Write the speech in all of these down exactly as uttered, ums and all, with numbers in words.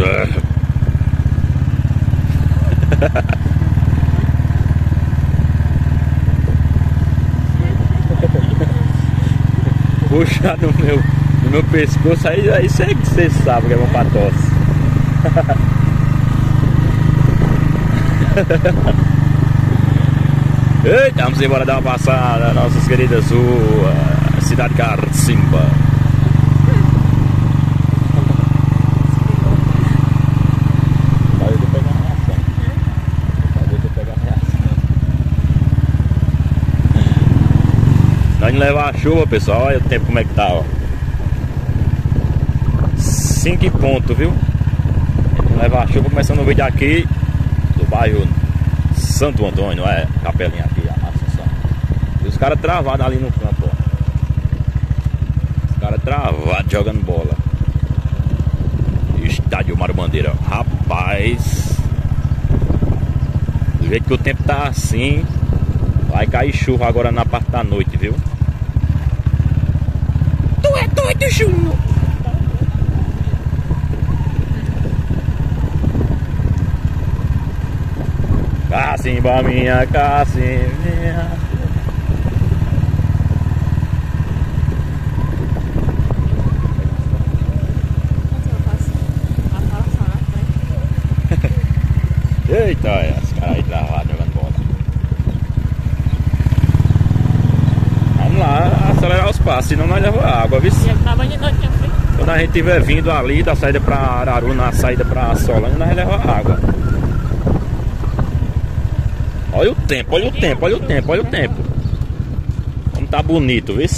Puxar no meu, no meu pescoço, aí, aí você, você sabe que é bom pra tosse. Eita, vamos embora dar uma passada, nossas queridas ruas, cidade de Carcimba. Nós não levar a chuva, pessoal, olha o tempo como é que tá, ó. cinco pontos, viu? Não levar a chuva, começando o vídeo aqui do bairro Santo Antônio, é, capelinha aqui, a Assunção. E os caras travados ali no campo, ó. Os caras travados jogando bola. Estádio Mário Bandeira. Rapaz, do jeito que o tempo tá assim, vai cair chuva agora na parte da noite, viu? Tu é doido, Júnior! Cacimba, minha Cacimba. Eita, olha, os caras aí travados jogando bola. Vamos lá, acelerar os passos, senão nós levamos água, viu? Quando a gente estiver vindo ali da saída pra Araru, na saída pra Solândia, nós levamos água. Olha o tempo, olha o tempo, olha o tempo, olha o tempo. Como tá bonito, viu?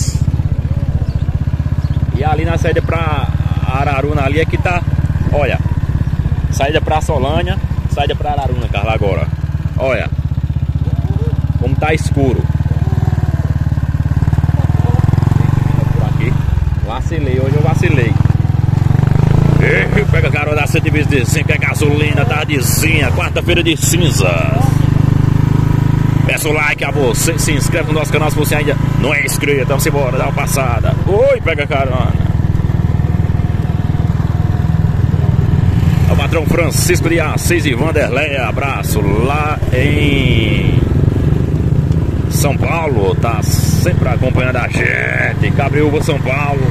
E ali na saída pra Araruna ali é que tá, olha, saída pra Solândia, saída pra Araruna, Carla, agora. Olha como tá escuro. Por aqui, vacilei, hoje eu vacilei. Ei, pega a carona da cento e vinte e cinco, é gasolina, tardezinha, quarta-feira de cinzas. Peça o like a você, se inscreve no nosso canal se você ainda não é inscrito. Vamos embora, dá uma passada. Oi, pega a carona. É o patrão Francisco de Assis e Vanderlei, abraço lá em São Paulo, tá sempre acompanhando a gente. Cabriúva, São Paulo.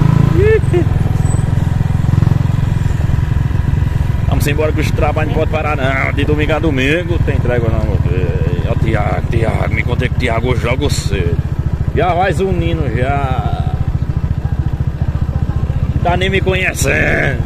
Vamos embora que os trabalhos não podem parar não. De domingo a domingo tem entrega não. Ó, Tiago, Tiago, me contei que Tiago joga cedo. Já vai zunindo já. Não tá nem me conhecendo.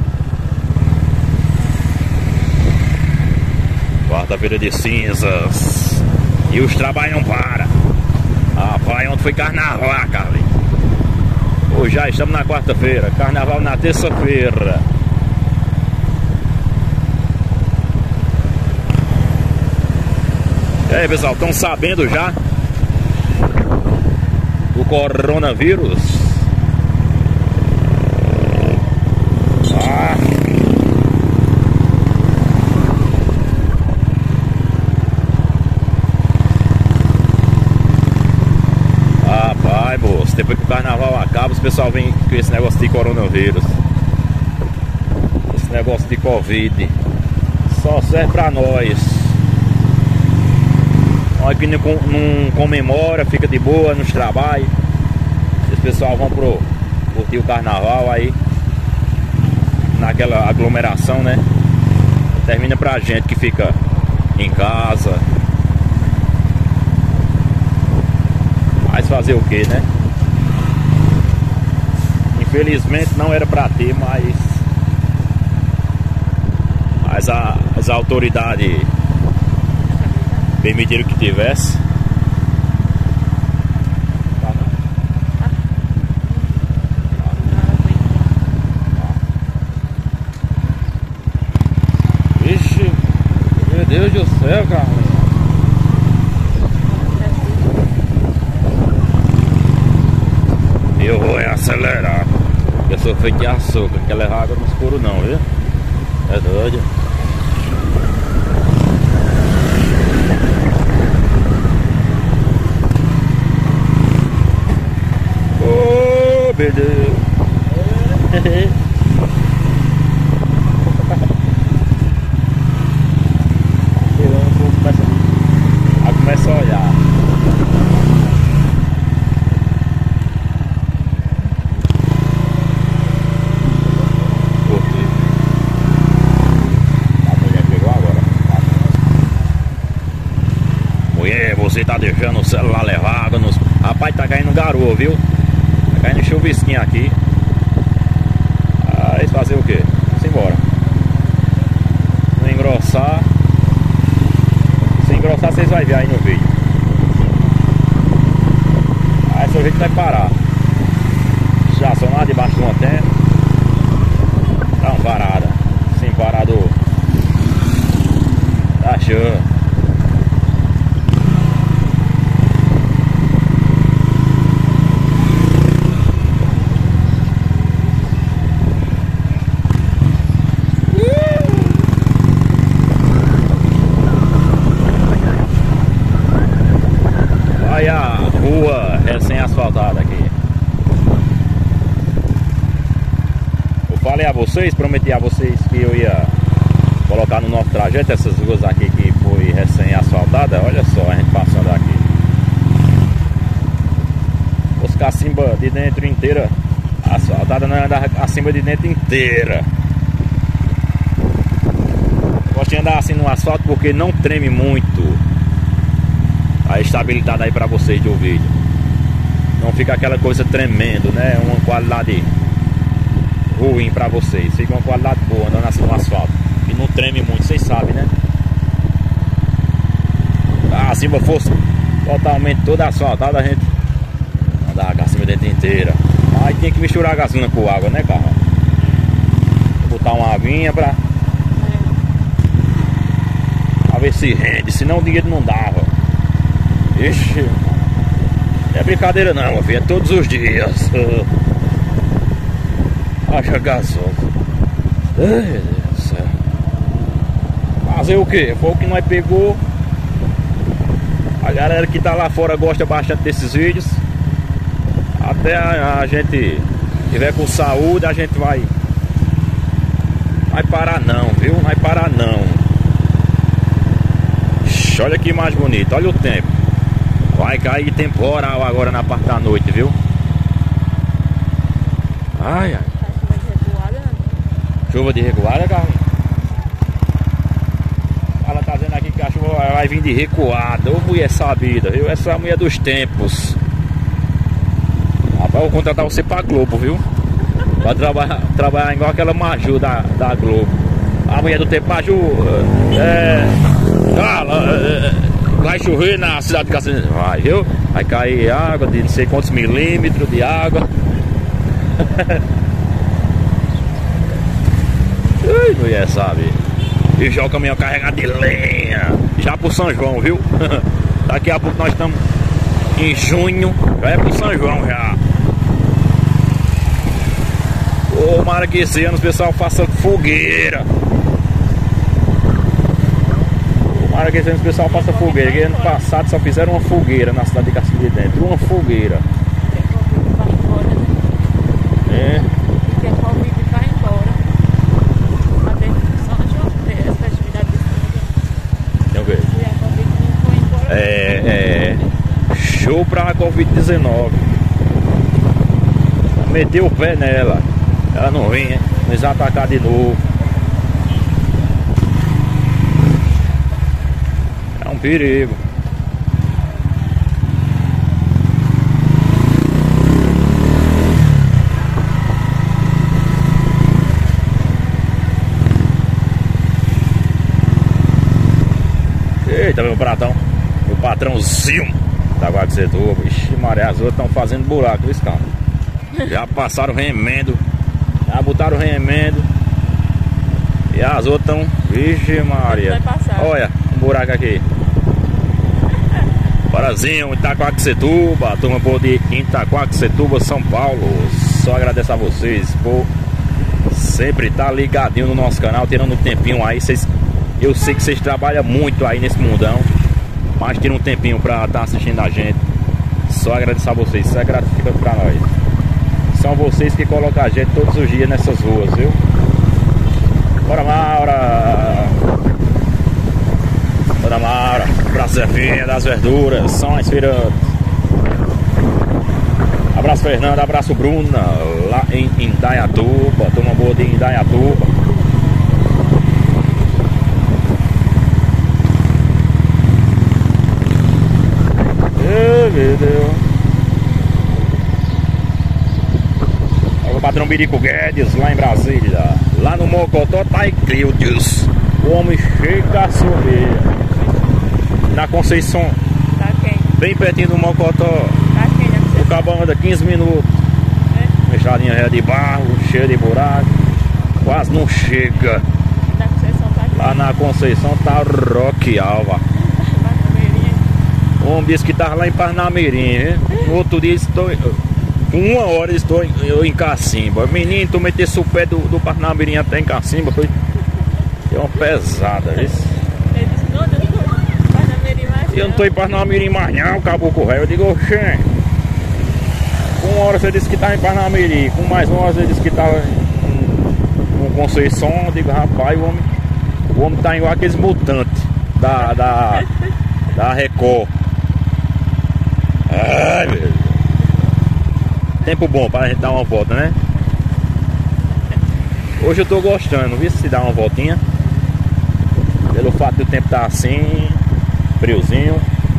Quarta-feira de cinzas. E os trabalhos não param. Rapaz, ontem foi carnaval, Carlinhos. Hoje já estamos na quarta-feira. Carnaval na terça-feira. E aí, pessoal, estão sabendo já do coronavírus? Ah. Rapaz, moço, depois que o carnaval acaba, os pessoal vem com esse negócio de coronavírus. Esse negócio de Covid só serve pra nós. Nós que não, não comemora, fica de boa nos trabalhos. Os pessoal vão pro curtir o carnaval aí, naquela aglomeração, né? Termina pra gente que fica em casa. Mas fazer o que, né? Infelizmente não era pra ter, mas Mas a, as autoridades permitiram que tivesse. Vixe, meu Deus do céu, cara. Eu vou acelerar. Eu sou feito de açúcar, não quer levar água no escuro não, viu? É doido. Oh, meu Deus. garoa, viu? Tá caindo chuvisquinho aqui. Aí fazer o quê? Vamos embora. Não engrossar. Se engrossar, vocês vão ver aí no vídeo. Aí seu jeito vai parar. Estacionar debaixo de uma tenda. Dá uma parada. Sem parador. Tá show. Olha a rua recém-asfaltada aqui. Eu falei a vocês, prometi a vocês que eu ia colocar no nosso trajeto essas ruas aqui que foi recém-asfaltada. Olha só, a gente passando aqui. Os cacimba de dentro inteira asfaltada, não anda acima de dentro inteira. Gosto de andar assim no asfalto porque não treme muito. A estabilidade aí pra vocês de ouvir. Não fica aquela coisa tremendo, né? Uma qualidade ruim pra vocês. Fica uma qualidade boa andando assim no asfalto. E não treme muito, vocês sabem, né? Ah, se fosse totalmente toda asfaltada, a gente andava a cima dentro inteira. Aí tem que misturar a gasolina com água, né, carro? Botar uma aguinha pra pra ver se rende, senão o dinheiro não dava. Ixi, não é brincadeira não, meu filho, é todos os dias. Acha gasol. Ai, meu Deus do céu. Fazer o que? Foi o que nós pegou. A galera que tá lá fora gosta bastante desses vídeos. Até a, a gente tiver com saúde, a gente vai Vai parar não, viu? Vai parar não. Ixi, olha que mais bonito, olha o tempo. Vai cair temporal agora na parte da noite, viu? Ai, ai. Tá chuva de recuada, né? Chuva de recuada, Carlinhos? Ela tá dizendo aqui que a chuva vai vir de recuada. Ô mulher sabida, viu? Essa é a mulher dos tempos. Rapaz, eu vou contratar você pra Globo, viu? Pra trabalhar, trabalhar igual aquela Maju da, da Globo. A mulher do tempo, Maju. É. Fala, é, vai chover na cidade de Castanha. Vai, viu? Vai cair água de não sei quantos milímetros de água. Ui, mulher sabe. E já o caminhão carregado de lenha. Já pro São João, viu? Daqui a pouco nós estamos em junho. Já é pro São João já. Tomara que esse ano o pessoal faça fogueira. Tomara que esse ano o pessoal faça fogueira. Que ano passado só fizeram uma fogueira na cidade de Castanha de Dentro. Uma fogueira. É. Que a Covid vai embora. Até São João, as festividades de São João. Tem o quê? E a Covid não foi embora. É, é. Show pra Covid dezenove. Meteu o pé nela. Ela não vem, hein? Nos atacar de novo. É um perigo. Eita, meu pratão. Meu patrãozinho da Guaxetuba. Ixi, maré, as outras estão fazendo buraco, esse carro. Já passaram remendo. Já botaram remendo. E as outras estão. Vixe Maria. Olha, um buraco aqui. Parazinho, Itaquaquecetuba, turma boa de Itaquaquecetuba, São Paulo. Só agradeço a vocês por sempre estar ligadinho no nosso canal, tirando um tempinho aí. Vocês, eu sei que vocês trabalham muito aí nesse mundão, mas tiram um tempinho pra estar assistindo a gente. Só agradecer a vocês, isso é gratificante pra nós. São vocês que colocam a gente todos os dias nessas ruas, viu? Bora, Maura! Bora, Maura! Abraço, Zefinha das Verduras, São as Feirantes. Abraço, Fernanda, abraço, Bruna, lá em Indaiatuba, turma boa de Indaiatuba. Ei, meu Deus! patrão Birico Guedes, lá em Brasília. Lá no Mocotó tá Icleudes. O homem chega a subir. Na Conceição, Tá quente. bem pertinho do Mocotó. Tá quente, né? O cabo anda quinze minutos. É. Uma estradinha é de barro, cheia de buraco. Quase não chega. Da Conceição tá quente. Lá na Conceição tá Roque Alva. O homem disse que tava lá em Parnamirim, hein? No outro dia estou. Com uma hora estou em, eu em Cacimba. Menino, tu metesse o pé do, do Parnamirim até em Cacimba, foi. É uma pesada, viu? Ele disse, não, eu tô Parnamirim mais Eu não tô em Parnamirim mais não, caboclo velho. Eu digo, oxê. Com uma hora você disse que tava em Parnamirim, com mais uma hora você disse que tava em, em Conceição. Eu digo, rapaz, o homem, o homem tá igual aqueles mutantes da, da, da Record. Ai, meu Deus. Tempo bom para a gente dar uma volta, né? Hoje eu tô gostando, viu? Se dar uma voltinha. Pelo fato do tempo estar assim, friozinho.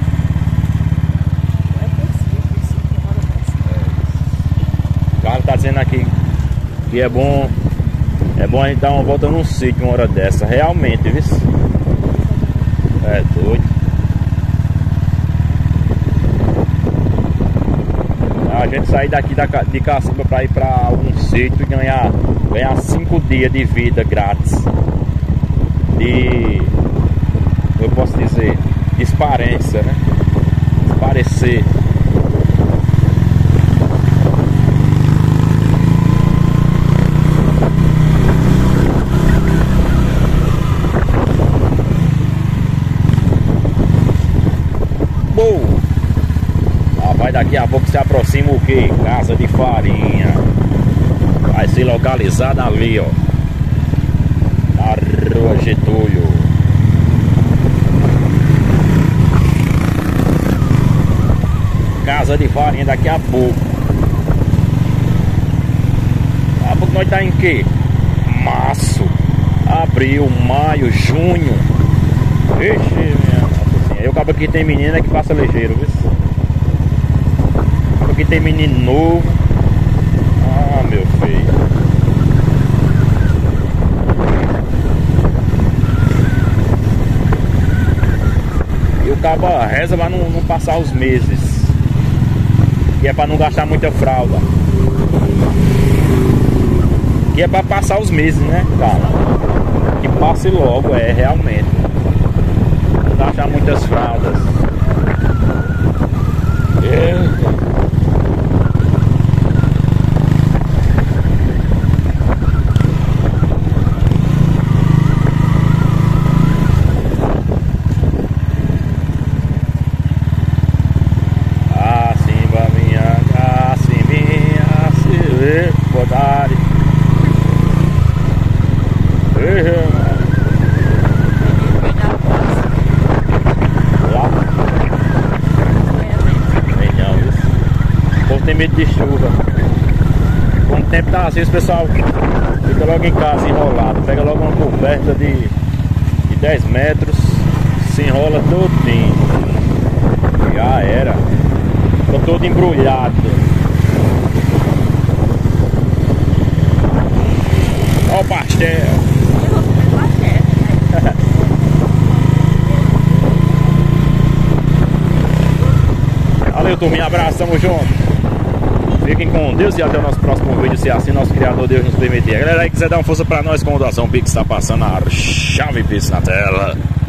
O cara tá dizendo aqui que é bom. É bom a gente dar uma volta num sítio uma hora dessa. Realmente, viu? É doido. A gente sair daqui da, de Cacimba para ir para algum sítio e ganhar, ganhar cinco dias de vida grátis. De, eu posso dizer, de esparência, né? Esparecer. Boa! Vai daqui a pouco se aproxima o que? Casa de Farinha. Vai ser localizada ali, ó, na Rua Getúlio. Casa de Farinha daqui a pouco. Daqui a pouco nós tá em que? Março, abril, maio, junho. Ixi, minha nossa senhora. Eu acabo aqui tem menina que passa ligeiro, viu? Aqui tem menino novo. Ah, meu filho. E o cabo reza pra não, não passar os meses. Que é pra não gastar muita fralda. Que é pra passar os meses, né, cara? Que passe logo, é, realmente. Não gastar muitas fraldas. Eita. Tem medo de chuva. Quando o tempo tá assim, o pessoal fica logo em casa enrolado. Pega logo uma coberta de, de dez metros, se enrola todinho. Já era. Ficou todo embrulhado. Olha o pastel. Valeu, turminha. Abraço, tamo junto. Fiquem com Deus e até o nosso próximo vídeo, se assim nosso Criador Deus nos permitir. A galera aí quiser dar uma força pra nós com o doação Pix, tá passando a chave Pix na tela.